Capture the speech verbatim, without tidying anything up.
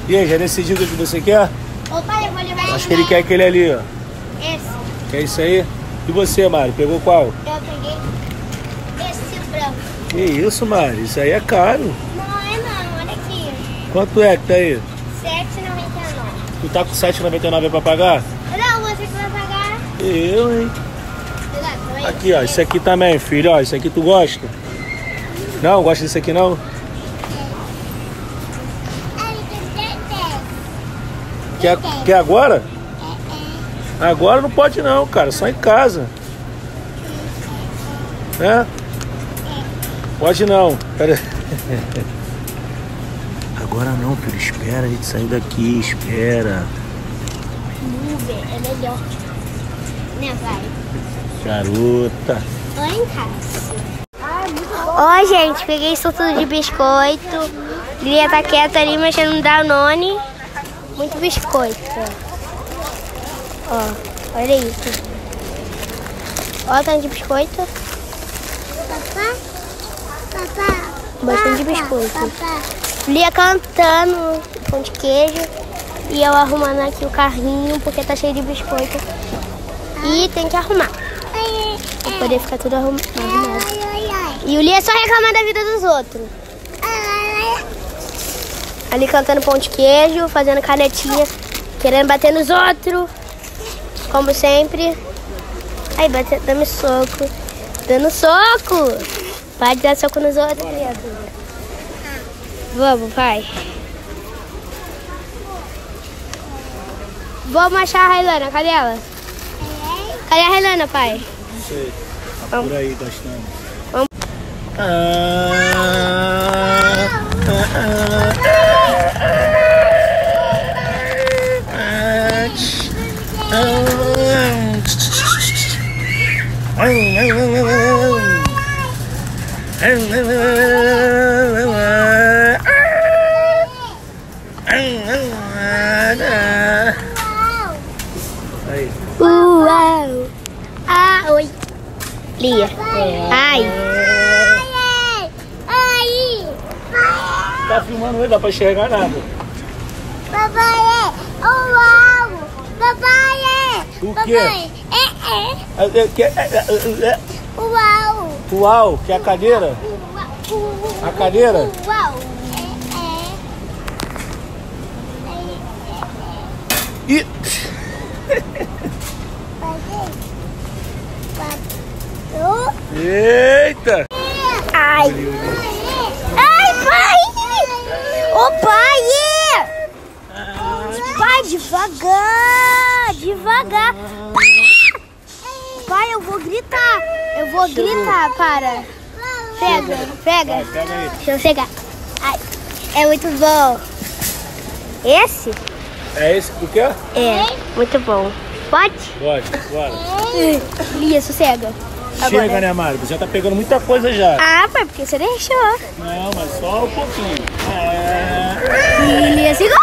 E aí, já decidiu o que você quer? Ô pai, eu vou levar. Acho que ele quer aquele ali, ó. Esse. Quer isso aí? E você, Mário? Pegou qual? Eu peguei esse branco. Que isso, Mário? Isso aí é caro. Não é não, olha aqui. Quanto é que tá aí? sete reais e noventa e nove. Tu tá com sete reais e noventa e nove pra pagar? Não, você que vai pagar. Eu, hein? Cuidado, vai. Aqui, ó. Isso aqui também, filho. Ó, isso aqui tu gosta? Não? Gosta desse aqui, não? Quer, quer agora? Agora não pode não, cara. Só em casa. É? Pode não. Pera. Agora não, filho. Espera a gente sair daqui. Espera. Uber é melhor. Né, pai? Garota. Ou em casa. Ó, gente, peguei isso tudo de biscoito. Lia tá quieta ali mexendo no Danone. Muito biscoito. Ó, olha isso. Ó, tanto de biscoito. Papá? Papá? Bastante biscoito. Papá. Lia cantando pão de queijo. E eu arrumando aqui o carrinho porque tá cheio de biscoito. E tem que arrumar. Pra poder ficar tudo arrumado. E o Lia só reclama da vida dos outros. Ali cantando pão de queijo, fazendo canetinha, querendo bater nos outros, como sempre. Aí, bate, dando soco, dando soco. Para de dar soco nos outros, criatura. Vamos, pai. Vamos achar a Railana, cadê ela? Cadê a Railana, pai? Não sei. Tá Vamos. por aí, gastando. Vamos. Ah, ah, ah, aí. Uau! Ah, oi. Lia. Ai. Ai. Tá filmando ele, dá pra enxergar nada. Papai, uau! Papai, O quê? papai, é, é. É, é, é, é, é. Uau! Uau, que é a cadeira? A cadeira? Uau! Ih! Eita! Ai! Ai, pai! Ô, pai! Pai, devagar! Devagar! Pai, eu vou gritar! Eu vou gritar, para! Pega, pega! Vai, pega aí. Deixa eu pegar. Ai, é muito bom! Esse? É esse que tu quer? É, muito bom. Pode? Pode, bora. Lia, sossega. Chega, Agora. né, Mário? Você já tá pegando muita coisa já. Ah, pai, porque você deixou. Não, mas só um pouquinho. É... Lia, segura.